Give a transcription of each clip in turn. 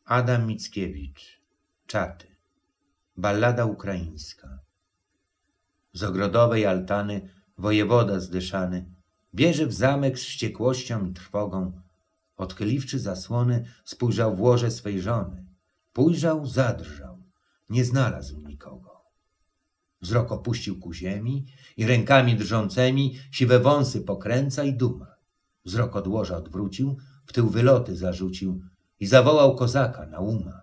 Adam Mickiewicz. Czaty. Ballada ukraińska. Z ogrodowej altany wojewoda zdyszany bierze w zamek z wściekłością i trwogą. Odchyliwszy zasłony, spojrzał w łoże swej żony. Pójrzał, zadrżał. Nie znalazł nikogo. Wzrok opuścił ku ziemi i rękami drżącemi siwe wąsy pokręca i duma. Wzrok od łoża odwrócił, w tył wyloty zarzucił i zawołał kozaka Nauma.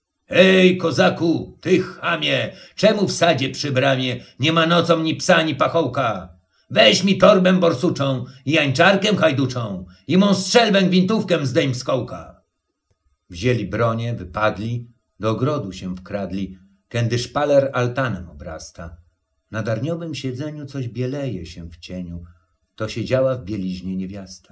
Ej, kozaku, ty chamie, czemu w sadzie przy bramie nie ma nocą ni psa, ni pachołka? Weź mi torbę borsuczą i jańczarkę hajduczą i mą strzelbę gwintówkę zdejm z kołka. Wzięli bronię, wypadli, do ogrodu się wkradli, kędy szpaler altanem obrasta. Na darniowym siedzeniu coś bieleje się w cieniu, to siedziała w bieliźnie niewiasta.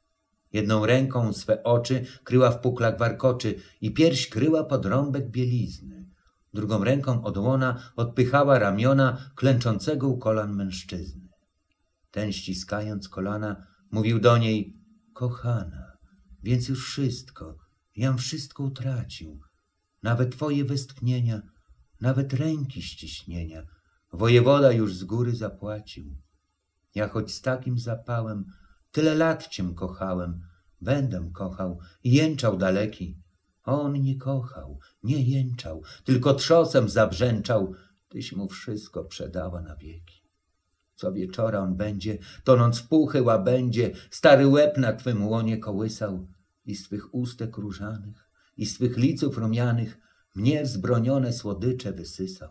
Jedną ręką swe oczy kryła w puklach warkoczy i pierś kryła pod rąbek bielizny. Drugą ręką od łona odpychała ramiona klęczącego u kolan mężczyzny. Ten, ściskając kolana, mówił do niej: kochana, więc już wszystko, jam wszystko utracił. Nawet twoje westchnienia, nawet ręki ściśnienia, wojewoda już z góry zapłacił. Ja choć z takim zapałem tyle lat cię kochałem, będę kochał i jęczał daleki. On nie kochał, nie jęczał, tylko trzosem zabrzęczał, tyś mu wszystko przedała na wieki. Co wieczora on będzie, tonąc w puchy łabędzie, stary łeb na twym łonie kołysał i z twych ustek różanych, i z twych liców rumianych mnie wzbronione słodycze wysysał.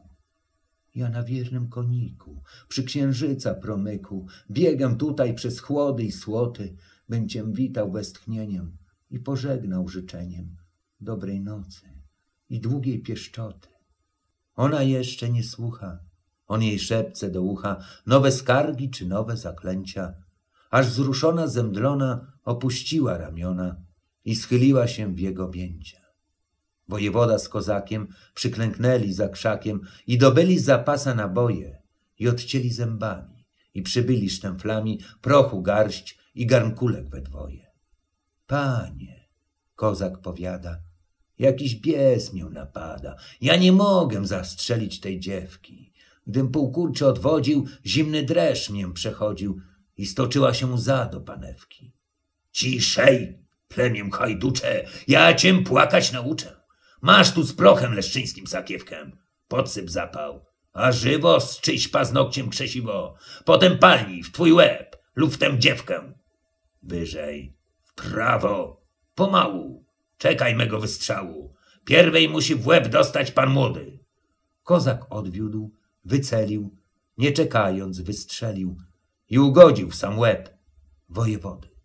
Ja na wiernym koniku, przy księżyca promyku, biegam tutaj przez chłody i słoty, bym cię witał westchnieniem i pożegnał życzeniem dobrej nocy i długiej pieszczoty. Ona jeszcze nie słucha, on jej szepce do ucha nowe skargi czy nowe zaklęcia, aż wzruszona, zemdlona opuściła ramiona i schyliła się w jego objęcia. Wojewoda z kozakiem przyklęknęli za krzakiem i dobyli z zapasa naboje i odcięli zębami i przybyli sztemflami prochu garść i garnkulek we dwoje. Panie, kozak powiada, jakiś bies mię napada, ja nie mogę zastrzelić tej dziewki. Gdym półkurczy odwodził, zimny dreszcz mię przechodził i stoczyła się łza do panewki. Ciszej, plemiem hajducze, ja cię płakać nauczę. Masz tu z prochem leszczyńskim sakiewkę, podsyp zapał, a żywo strzyś paznokciem krzesiwo, potem palnij w twój łeb lub w tę dziewkę. Wyżej, w prawo, pomału, czekaj mego wystrzału, pierwej musi w łeb dostać pan młody. Kozak odwiódł, wycelił, nie czekając wystrzelił i ugodził w sam łeb wojewody.